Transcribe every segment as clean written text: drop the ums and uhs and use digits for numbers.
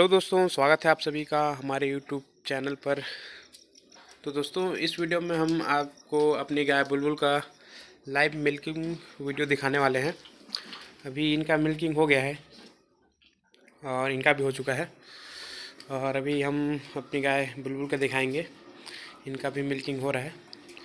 दोस्तों, स्वागत है आप सभी का हमारे यूट्यूब चैनल पर। तो दोस्तों, इस वीडियो में हम आपको अपनी गाय बुलबुल का लाइव मिल्किंग वीडियो दिखाने वाले हैं। अभी इनका मिल्किंग हो गया है और इनका भी हो चुका है, और अभी हम अपनी गाय बुलबुल का दिखाएंगे। इनका भी मिल्किंग हो रहा है।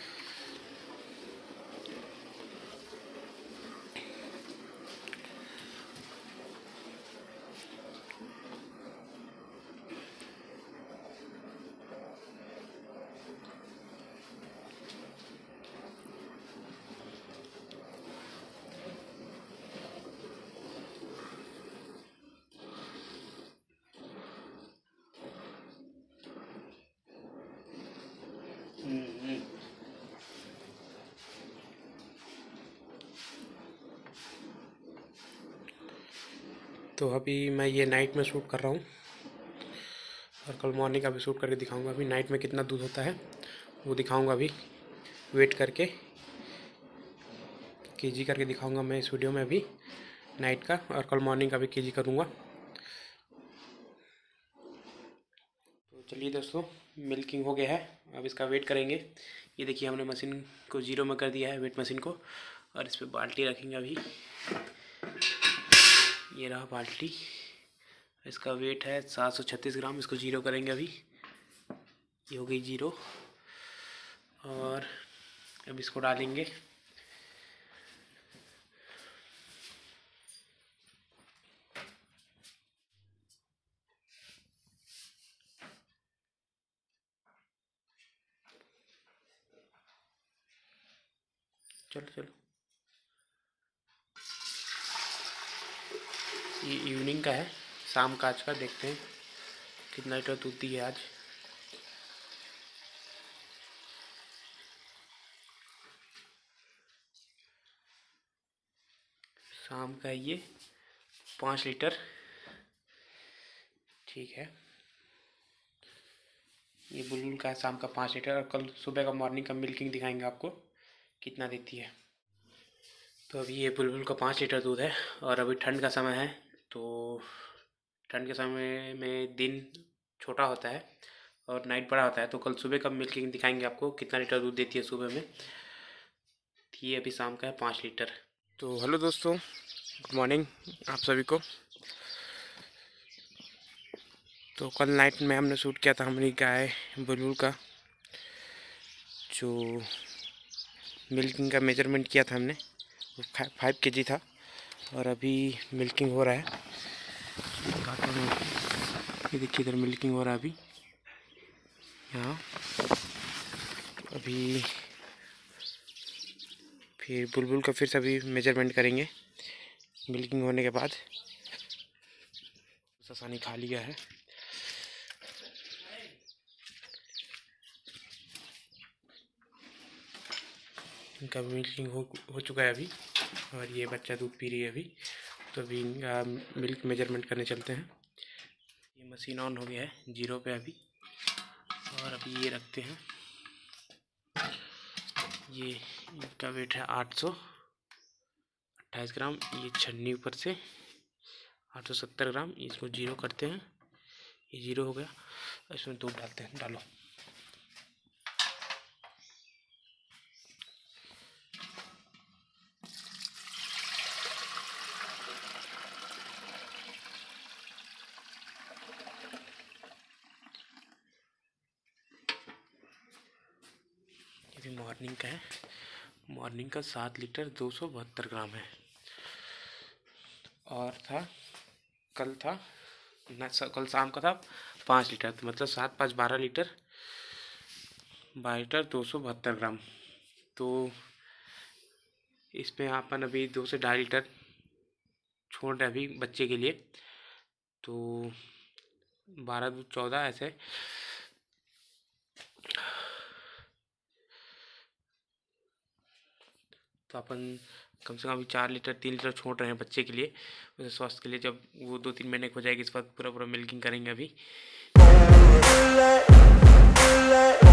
तो अभी मैं ये नाइट में शूट कर रहा हूँ और कल मॉर्निंग का भी शूट करके दिखाऊंगा। अभी नाइट में कितना दूध होता है वो दिखाऊंगा। अभी वेट करके केजी करके दिखाऊंगा मैं इस वीडियो में अभी नाइट का, और कल मॉर्निंग का भी केजी करूँगा। तो चलिए दोस्तों, मिल्किंग हो गया है। अब इसका वेट करेंगे। ये देखिए, हमने मशीन को जीरो में कर दिया है, वेट मशीन को, और इस पर बाल्टी रखेंगे। अभी ये रहा बाल्टी। इसका वेट है 736 ग्राम। इसको जीरो करेंगे अभी। ये हो गई जीरो, और अब इसको डालेंगे। चलो चलो, ये इवनिंग का है, शाम का आज का। देखते हैं कितना लीटर दूध दी है आज। शाम का ये 5 लीटर। ठीक है, ये बुलबुल का है शाम का 5 लीटर, और कल सुबह का मॉर्निंग का मिल्किंग दिखाएंगे आपको कितना देती है। तो अभी ये बुलबुल का 5 लीटर दूध है, और अभी ठंड का समय है। तो ठंड के समय में दिन छोटा होता है और नाइट बड़ा होता है। तो कल सुबह का मिल्किंग दिखाएंगे आपको कितना लीटर दूध देती है सुबह में। ये अभी शाम का है 5 लीटर। तो हेलो दोस्तों, गुड मॉर्निंग आप सभी को। तो कल नाइट में हमने शूट किया था हमारी गाय बुलबुल का, जो मिल्किंग का मेजरमेंट किया था हमने, वो 5 kg था। और अभी मिल्किंग हो रहा है। ये देखिए, इधर मिल्किंग हो रहा है अभी यहाँ। अभी फिर बुलबुल का फिर से अभी मेजरमेंट करेंगे मिल्किंग होने के बाद। आसानी खा लिया है। इनका मिल्किंग हो चुका है अभी, और ये बच्चा दूध पी रही है अभी। तो अभी इनका मिल्क मेजरमेंट करने चलते हैं। ये मशीन ऑन हो गया है जीरो पे अभी, और अभी ये रखते हैं। ये इनका वेट है 828 ग्राम। ये छन्नी ऊपर से 870 ग्राम। इसको जीरो करते हैं। ये जीरो हो गया, इसमें दूध डालते हैं। डालो। ये मॉर्निंग का है। मॉर्निंग का 7 लीटर 272 ग्राम है। और कल कल शाम का था 5 लीटर। तो मतलब 7 5 12 लीटर, 12 लीटर 272 ग्राम। तो इसमें अपन अभी 2 से 2.5 लीटर छोड़ रहे अभी बच्चे के लिए। तो 12 दूध 14 ऐसे। तो अपन कम से कम अभी 4 लीटर 3 लीटर छोड़ रहे हैं बच्चे के लिए, उसे स्वास्थ्य के लिए। जब वो 2-3 महीने की हो जाएगी, इस बार पूरा मिल्किंग करेंगे अभी।